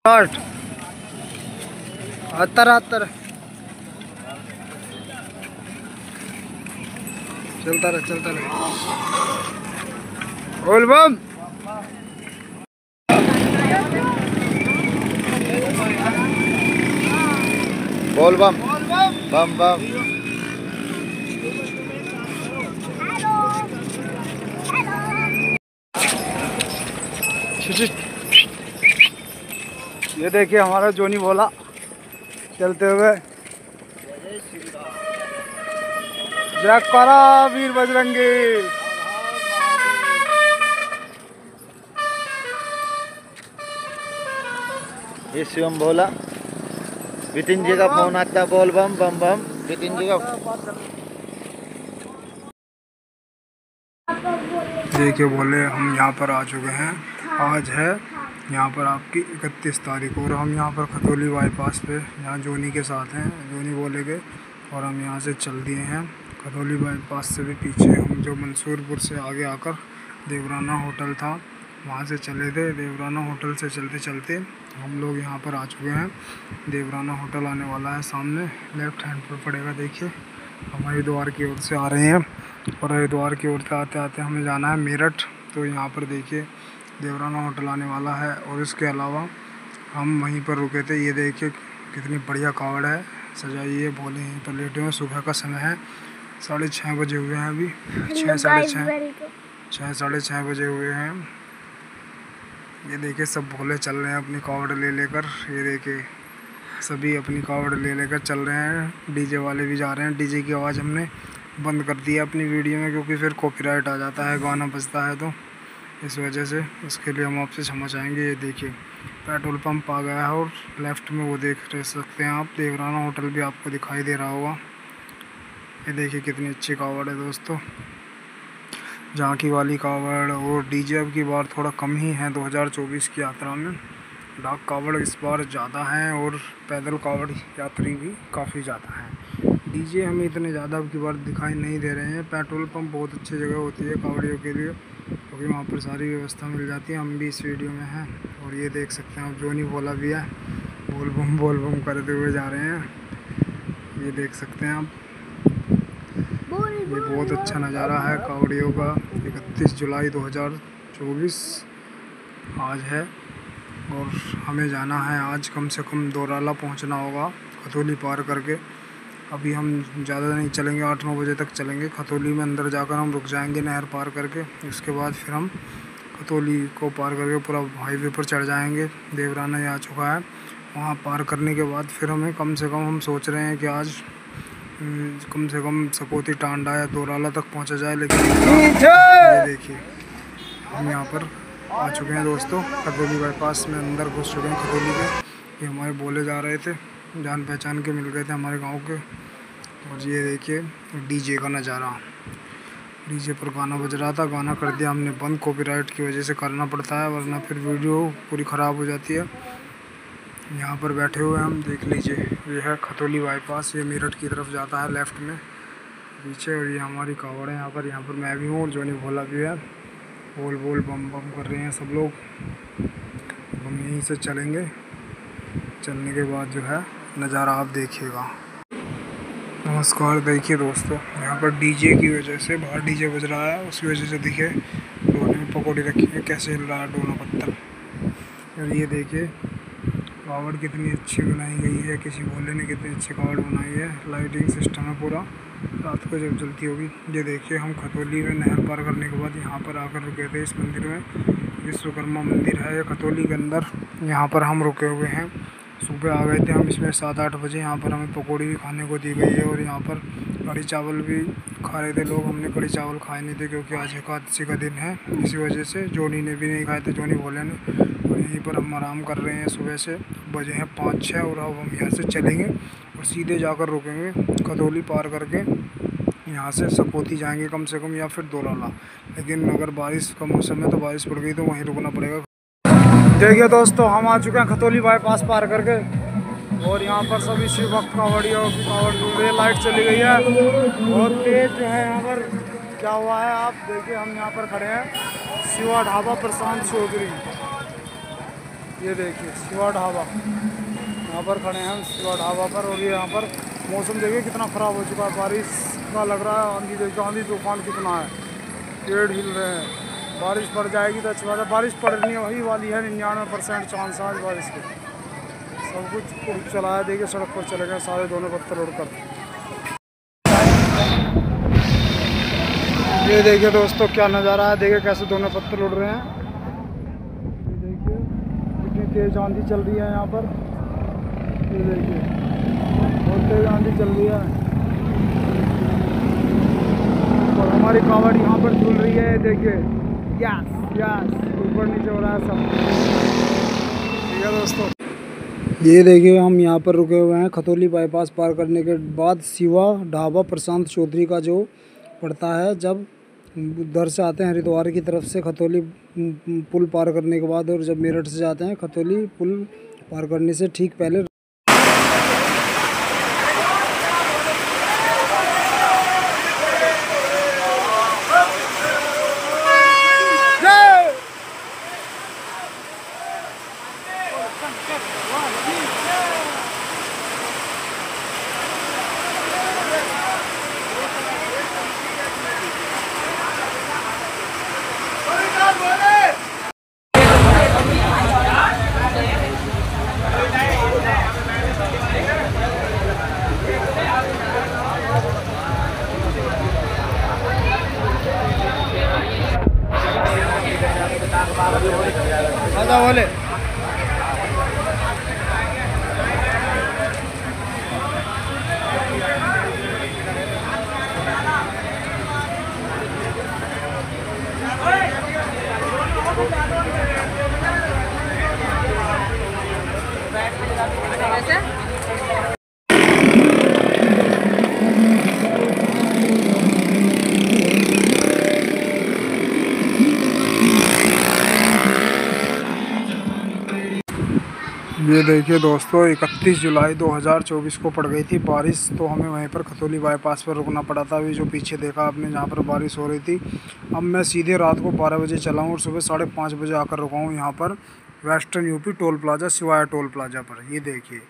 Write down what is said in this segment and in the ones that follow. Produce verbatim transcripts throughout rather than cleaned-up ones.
आठ हत्तर हत्तर चलता रहे चलता रहे। बोल बम बोल बम बम बम। ये देखिए हमारा जोनी भोला चलते हुए। जय करा वीर बजरंगी। ये शिवम भोला। बितिन जी का फोन आता, बोल बम बम बम। बितिन जी का देखिए बोले हम यहाँ पर आ चुके हैं। आज है यहाँ पर आपकी इकतीस तारीख और हम यहाँ पर खतौली बाईपास पे यहाँ जोनी के साथ हैं, जोनी बोले के। और हम यहाँ से चल दिए हैं खतौली बाईपास से भी पीछे। हम जो मंसूरपुर से आगे आकर देवराना होटल था वहाँ से चले थे। देवराना होटल से चलते चलते हम लोग यहाँ पर आ चुके हैं। देवराना होटल आने वाला है सामने, लेफ्ट हैंड पर पड़ेगा। देखिए हम हरिद्वार की ओर से आ रहे हैं और हरिद्वार की ओर से आते आते हमें जाना है मेरठ। तो यहाँ पर देखिए देवराना होटल आने वाला है। और इसके अलावा हम वहीं पर रुके थे। ये देखिए कितनी बढ़िया कावड़ है सजाई है। भोले यहीं पर लेटे हुए। सुबह का समय है, साढ़े छः बजे हुए हैं अभी। छः साढ़े छः छः साढ़े छः बजे हुए हैं। ये देखिए सब भोले चल रहे हैं अपनी कावड़ ले लेकर। ये देखिए सभी अपनी कावड़ ले लेकर चल रहे हैं। डीजे वाले भी जा रहे हैं। डीजे की आवाज़ हमने बंद कर दी है अपनी वीडियो में, क्योंकि फिर कॉपीराइट आ जाता है, गाना बजता है तो इस वजह से। उसके लिए हम आपसे क्षमा चाहेंगे। ये देखिए पेट्रोल पंप आ गया है और लेफ़्ट में वो देख रह सकते हैं आप, देवराना होटल भी आपको दिखाई दे रहा होगा। ये देखिए कितनी अच्छी कावड़ है दोस्तों, झांकी वाली कावड़। और डीजे अब की बार थोड़ा कम ही है दो हज़ार चौबीस की यात्रा में। डाक कावड़ इस बार ज़्यादा हैं और पैदल कावड़ यात्री भी काफ़ी ज़्यादा हैं। डीजे हमें इतने ज़्यादा अब की बार दिखाई नहीं दे रहे हैं। पेट्रोल पंप बहुत अच्छी जगह होती है कावड़ियों के लिए, क्योंकि वहाँ पर सारी व्यवस्था मिल जाती है। हम भी इस वीडियो में हैं और ये देख सकते हैं आप, जोनी भोला भी है, बोल बम बोल बम करते हुए जा रहे हैं। ये देख सकते हैं आप, ये बहुत अच्छा नज़ारा है कावड़ियों का। इकतीस जुलाई दो हज़ार चौबीस आज है और हमें जाना है आज कम से कम दोराला पहुंचना होगा खतौली पार करके। अभी हम ज़्यादा नहीं चलेंगे, आठ नौ बजे तक चलेंगे। खतौली में अंदर जाकर हम रुक जाएंगे नहर पार करके। उसके बाद फिर हम खतौली को पार करके पूरा हाईवे पर चढ़ जाएंगे। देवराना आ चुका है, वहाँ पार करने के बाद फिर हमें कम से कम हम सोच रहे हैं कि आज कम से कम सकोती टांडा या दोराला तक पहुँचा जाए। लेकिन ये देखिए हम यहाँ पर आ चुके हैं दोस्तों, खतौली बाईपास में अंदर घुस चुके हैं खतौली के। ये हमारे बोले जा रहे थे, जान पहचान के मिल गए थे हमारे गांव के। और ये देखिए डीजे का नज़ारा, डीजे पर गाना बज रहा था, गाना कर दिया हमने बंद। कॉपीराइट की वजह से करना पड़ता है, वरना फिर वीडियो पूरी ख़राब हो जाती है। यहाँ पर बैठे हुए हम, देख लीजिए ये है खतौली बाईपास। ये मेरठ की तरफ जाता है लेफ़्ट में पीछे। और ये हमारी कावड़ है यहाँ पर। यहाँ पर मैं भी हूँ और जोनी भोला भी है। बोल बोल बम बम कर रहे हैं सब लोग। हम यहीं से चलेंगे, चलने के बाद जो है नज़ारा आप देखिएगा। नमस्कार। देखिए दोस्तों यहाँ पर डीजे की वजह से, बाहर डीजे बज रहा है, उसकी वजह से देखिए डोने में पकौड़ी रखी है, कैसे हिल रहा है डोना पत्थर। और ये देखिए कावड़ कितनी अच्छी बनाई गई है, किसी भोले ने कितनी अच्छी कावड़ बनाई है। लाइटिंग सिस्टम है पूरा, रात को जब जलती होगी। ये देखिए हम खतौली में नहर पार करने के बाद यहाँ पर आकर रुके थे इस मंदिर में। विश्वकर्मा मंदिर है ये खतौली के अंदर, यहाँ पर हम रुके हुए हैं। सुबह आ गए थे हम इसमें सात आठ बजे। यहाँ पर हमें पकौड़ी भी खाने को दी गई है और यहाँ पर कढ़ी चावल भी खा रहे थे लोग। हमने कढ़ी चावल खाए नहीं थे क्योंकि आज एकादशी का दिन है, इसी वजह से। जोनी ने भी नहीं खाए थे, जोनी भोले ने। और यहीं पर हम आराम कर रहे हैं सुबह से, बजे हैं पाँच छः। और अब हम यहाँ से चलेंगे और सीधे जाकर रुकेंगे खतौली पार करके। यहाँ से सकोती जाएंगे कम से कम, या फिर दोराला। लेकिन अगर बारिश का मौसम है तो बारिश पड़ गई तो वहीं रुकना पड़ेगा। देखिए दोस्तों हम आ चुके हैं खतौली बाईपास पार करके और यहाँ पर सभी शिव भक्त कावड़ियों की कावड़ जुड़ रही है। लाइट चली गई है बहुत तेज जो है यहाँ पर। क्या हुआ है आप देखिए, हम यहाँ पर खड़े हैं शिवा ढाबा प्रशांत चौधरी। ये देखिए शिवा ढाबा, यहाँ पर खड़े हैं हम शिवा ढाबा पर। और ये यहाँ पर मौसम देखिए कितना ख़राब हो चुका है, बारिश का लग रहा है। आंधी देखिए, आंधी तूफान कितना है, पेड़ हिल रहे हैं। बारिश पड़ जाएगी तो अच्छी बात है, बारिश पड़नी वही वाली है, निन्यानवे परसेंट चांस आज बारिश के। सब कुछ उड़ चला है, देखिए सड़क पर चले गए सारे दोनों पत्थर उड़कर। ये देखिए दोस्तों क्या नज़ारा है, देखिए कैसे दोनों पत्थर उड़ रहे हैं। तेज आंधी चल रही है यहाँ पर, ये देखिए बहुत तेज आंधी चल रही है। और हमारी कावड़ यहाँ पर झूल रही है, देखिए यस यस, ऊपर नीचे हो रहा है सब। ठीक है दोस्तों, ये देखिए हम यहाँ पर रुके हुए हैं। खतौली बाईपास पार करने के बाद शिवा ढाबा प्रशांत चौधरी का जो पड़ता है, जब उधर से आते हैं हरिद्वार की तरफ से खतौली पुल पार करने के बाद, और जब मेरठ से जाते हैं खतौली पुल पार करने से ठीक पहले। आजा बोले ये देखिए दोस्तों, इकतीस जुलाई दो हज़ार चौबीस को पड़ गई थी बारिश, तो हमें वहीं पर खतौली बाईपास पर रुकना पड़ा था। अभी जो पीछे देखा आपने जहाँ पर बारिश हो रही थी, अब मैं सीधे रात को बारह बजे चला हूँ और सुबह साढ़े पाँच बजे आकर रुका हूँ यहाँ पर western UP toll plaza, Shivaya toll plaza पर। ये देखिए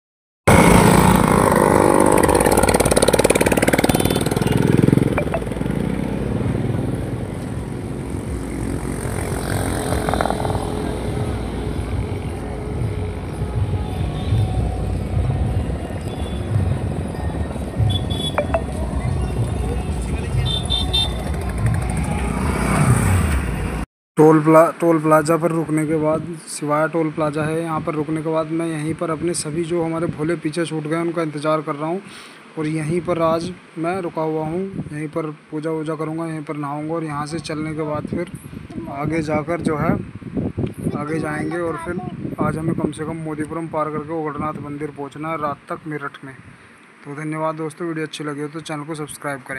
टोल प्ला टोल प्लाजा पर रुकने के बाद, शिवाया टोल प्लाजा है यहाँ पर, रुकने के बाद मैं यहीं पर अपने सभी जो हमारे भोले पीछे छूट गए उनका इंतज़ार कर रहा हूँ। और यहीं पर आज मैं रुका हुआ हूँ, यहीं पर पूजा वूजा करूँगा, यहीं पर नहाऊँगा। और यहाँ से चलने के बाद फिर आगे जाकर जो है आगे जाएंगे। और फिर आज हमें कम से कम मोदीपुरम पार करके ओगढ़नाथ मंदिर पहुँचना है रात तक मेरठ में। तो धन्यवाद दोस्तों, वीडियो अच्छी लगी हो तो चैनल को सब्सक्राइब करें।